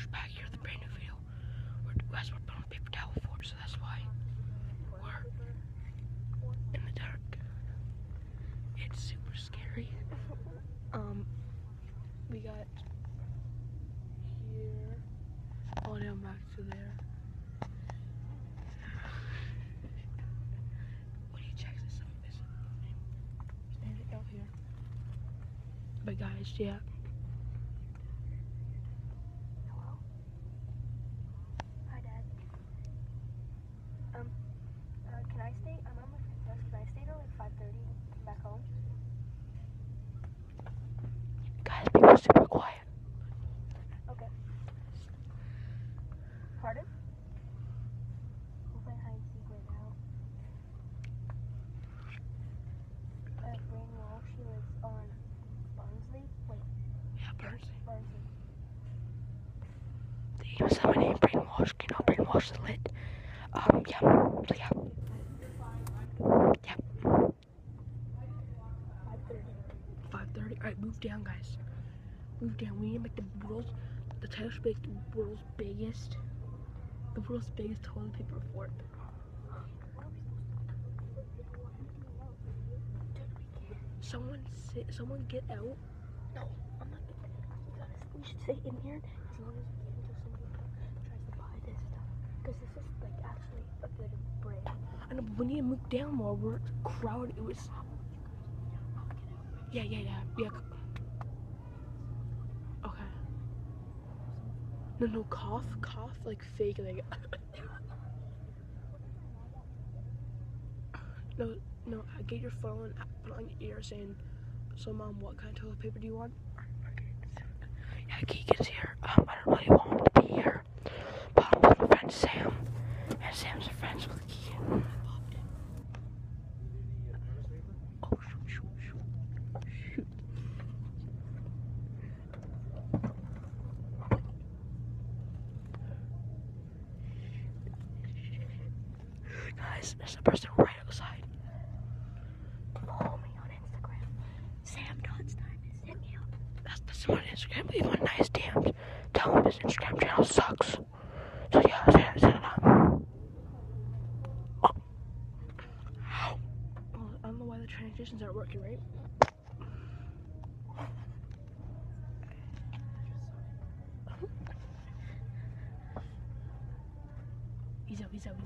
push back here, the brand new video. That's what we're putting paper towel for, so that's why we're in the dark. It's super scary. We got here, all down back to there. When he checks this out, is it out here? But guys, yeah. Hello? Hi, Dad. Can I stay? I'm on my friend's house. Can I stay till like 5:30 and come back home? Guys, people are super quiet. Okay. Pardon? We'll play hide and seek right now. Brain Walsh, she lives on Barnsley. Wait. Yeah, Barnsley. Barnsley. They even said my name, Brainwash. You know, Brainwash is lit. Yeah. So yeah. Yeah. 5:30. Alright, move down, guys. Move down. We need to make the title should be like the world's biggest toilet paper fort. Someone get out. No, I'm not. We should stay in here as long as we can until somebody tries to buy this stuff. Because this is like actually a good brand. I know, but we need to move down more. We're crowded. It was. Yeah. Okay. No, cough, like fake, like. No, get your phone, put it on your ear saying, so Mom, what kind of toilet paper do you want? Yeah, Keegan's here. I don't really want him to be here, but I'm with my friend Sam, and Sam's friends with Keegan. Oh, shoot. Guys, there's a person right outside. Follow me on Instagram. Sam.Steinman. That's him on Instagram. Leave him a nice DM. Tell him his Instagram channel sucks. So yeah, set it up. Oh. I don't know why the transitions aren't working, right? He's out.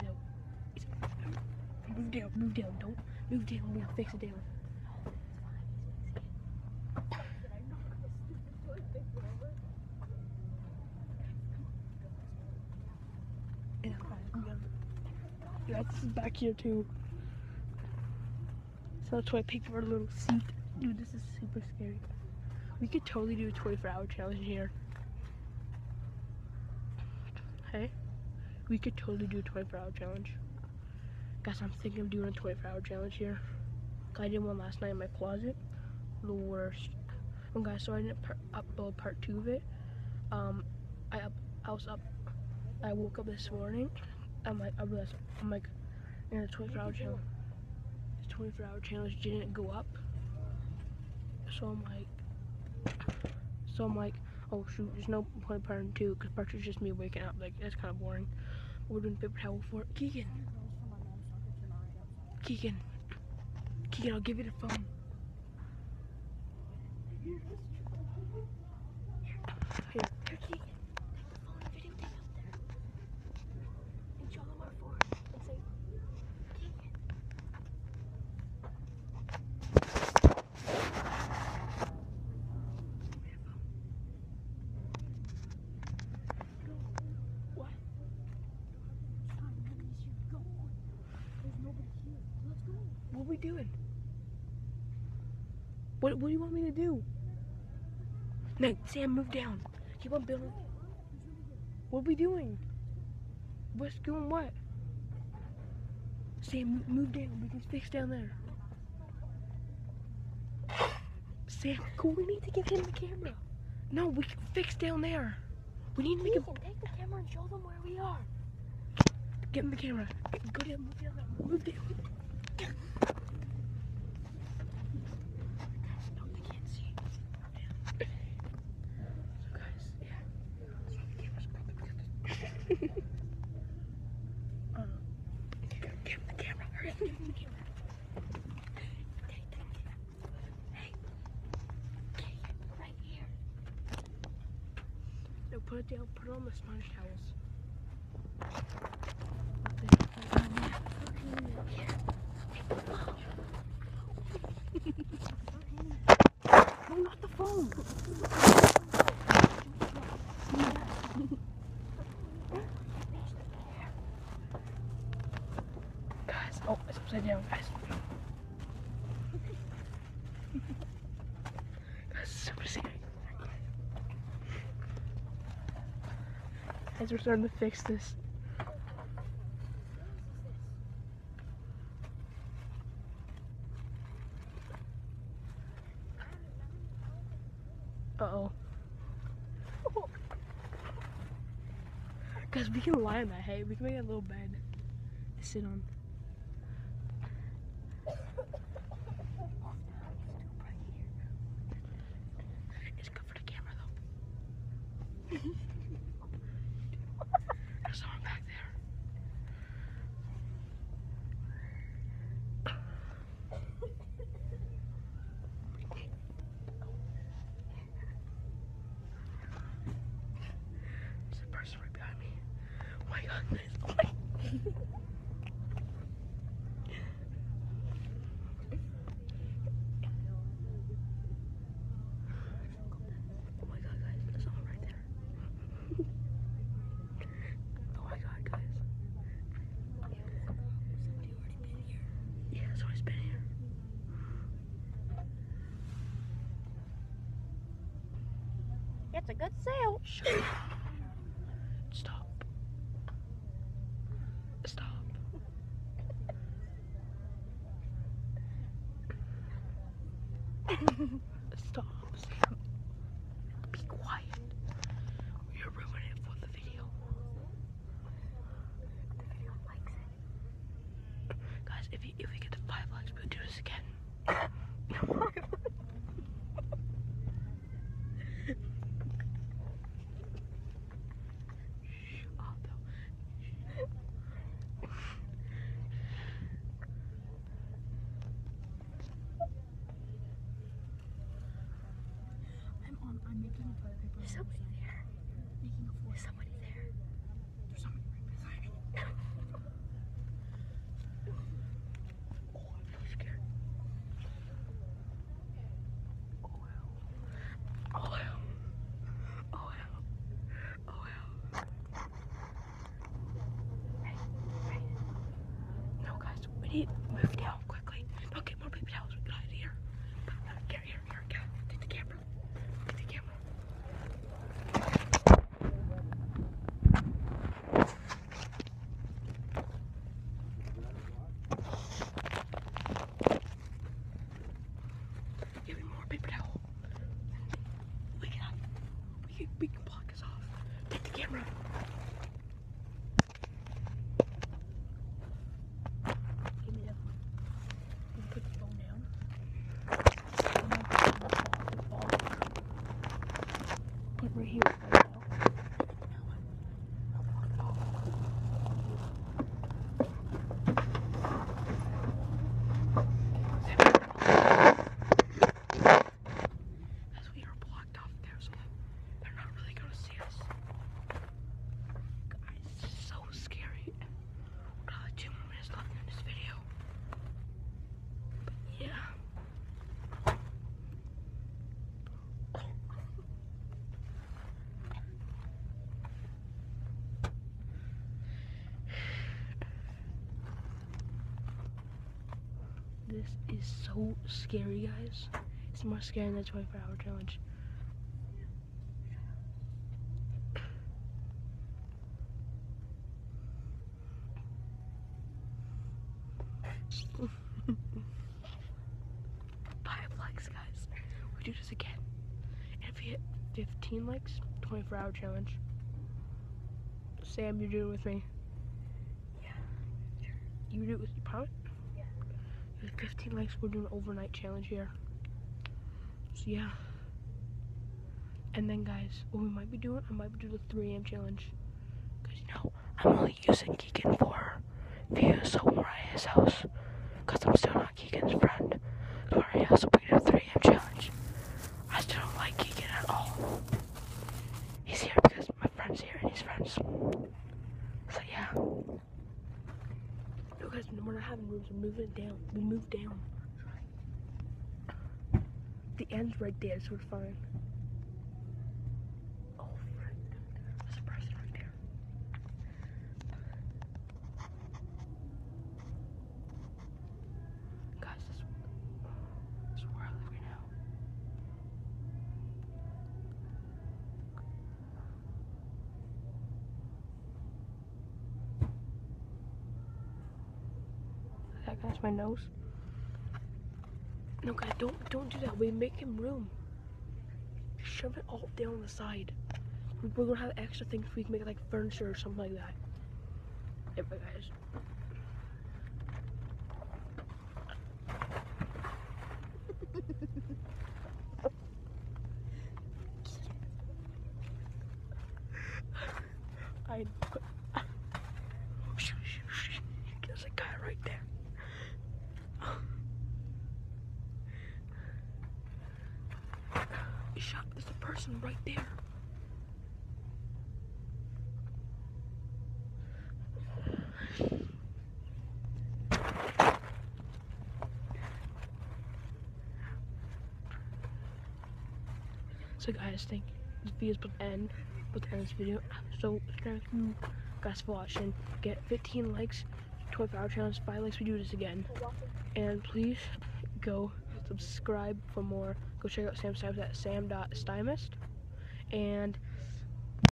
Move down. Don't move down. We'll fix it down. Yeah, this is back here too. So that's why I picked for a little seat. Dude, this is super scary. We could totally do a 24-hour challenge here. Hey? We could totally do a 24-hour challenge. Guys, I'm thinking of doing a 24-hour challenge here. I did one last night in my closet. The worst. Oh, guys, so I didn't upload part 2 of it. I woke up this morning. I realized, in a 24-hour challenge. This 24-hour challenge didn't go up. So I'm like, oh shoot, there's no point in part 2 because part 2 is just me waking up. Like, that's kind of boring. We're doing paper towel for it. Keegan, I'll give you the phone. Here, Keegan. Take the phone and videotape out there. And show them our phone. And say, Keegan. What? There's nobody here. Let's go. What are we doing? What do you want me to do? No, Sam, move down. Keep on building. What are we doing? What's doing what? Sam, move down. We can fix down there. Sam, cool. We need to give him the camera. No, we can fix down there. We need to make him. Take the camera and show them where we are. Get him the camera. Go down, move down. Move down. No, they can't see. So guys, yeah. So the camera's Give him the camera. Hurry up, give him the camera. Hey. Okay, right here. No, put it down. Put it on the sponge towels. No, not the phone. Guys, oh, it's upside down, guys. Guys, it's super scary. Guys, we're starting to fix this. Uh-oh. Guys, we can lie on that hay. We can make a little bed to sit on. It's good for the camera, though. There's someone back there. There's a person right behind me. Oh my god, guys. Oh my. Oh my god, guys. There's someone right there. Oh my god, guys. Yeah, somebody's been here. It's a good sale. Shut up. Stop. Stop. Stop, Sam. Be quiet. You're ruining it for the video. The video likes it. Guys, if we get to 5 likes, we'll do this again. I'm making a toilet paper. There's somebody there. Making a fork. There's somebody there. There's somebody right beside me. Oh, I'm so scared. Oh, wow. Oh, wow. Oh, wow. Oh, wow. Hey, hey. No, guys, we need to move down quickly. No, get more paper towels. Get out of here. Here. Take the camera. Take the camera. Give me more paper towel. We can block this off. Take the camera. Give me that one. You put the phone down. Put it right here. Right now. As we are blocked off there, so they're not really gonna see us. Guys, this is so scary. We've got like 2 more minutes left in this video. But yeah. This is so scary, guys. It's more scary than the 24-hour challenge. Five likes, guys. We do this again. And if we hit 15 likes, 24-hour challenge. Sam, you do it with me. Yeah, sure. You do it with me, promise? Yeah. With 15 likes, we're doing an overnight challenge here. So yeah. And then guys, what we might be doing, I might be doing the 3 AM challenge. Because you know now, I'm only using Keegan for views, so when we're at his house, because I'm still not Keegan's friend, so we're at his house, so we can do a 3 AM challenge. I still don't like Keegan at all. He's here because my friend's here and he's friends. So yeah. No guys, we're not having rooms, we're moving it down. We moved down. The end's right there, so we're fine. Oh frick. There's a person right there. Guys, this is where I live right now. That guy's my nose. No guys, don't do that. We make him room. Just shove it all down the side. We're gonna have extra things we can make like furniture or something like that. Yeah, but guys. There's a guy right there. Shut. There's a person right there. So guys, think this video is about to end. This video. So thank you guys for watching. Get 15 likes, 24-hour challenge, 5 likes. We do this again. And please go subscribe for more. Go check out Sam's Stylist at sam.stylist. And